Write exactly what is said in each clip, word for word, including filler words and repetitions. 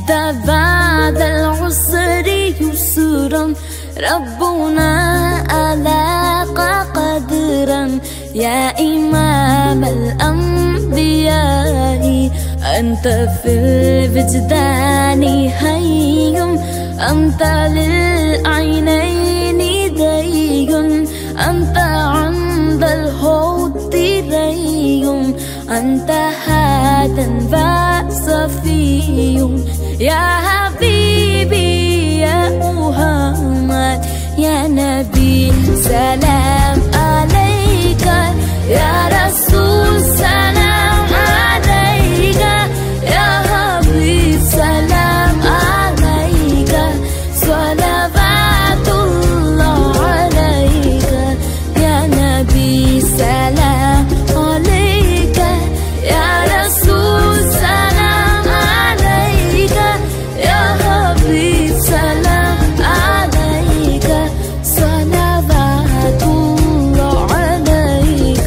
بعد العسر يسرا ربنا ألاقى قدرا يا إمام الأنبياء أنت في الوجدان حي أنت للعينين دي أنت عند الحوض ري أنت هادٍ وصفي يا حبيبي يا محمد يا نبي سلام عليك يا رسول سلام عليك يا حبيب سلام عليك صلوات الله عليك يا نبي سلام عليك يا رسول سلام عليك يا حبيب سلام عليك صلوات الله عليك.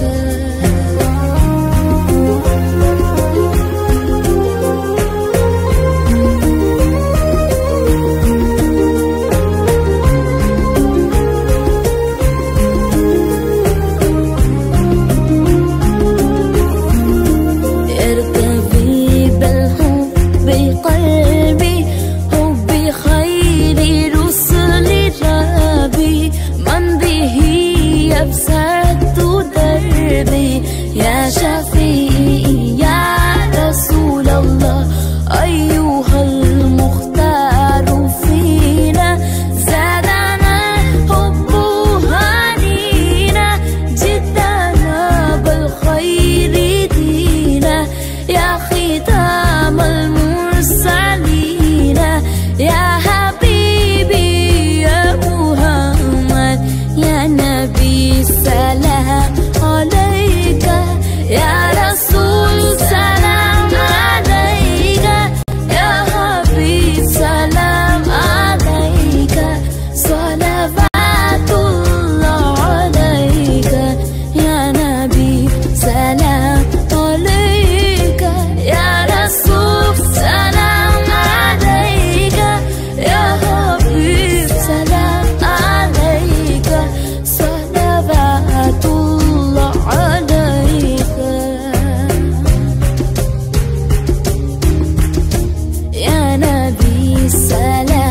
ارتوي بالحب قلبي حب خير رسل ربي من به يبسط دربي يا شفيعي يا رسول الله أيها المختار فينا زادنا حب هنينا جدنا بالخير دينا يا ختام المرسلين يا حبيبي يا محمد يا نبي سلام عليك يا رسول سلام عليك يا حبيب سلام عليك صلوات الله عليك يا نبي سلام عليك يا رسول سلام عليك يا حبيب سلام عليك صلوات الله عليك يا نبي سلام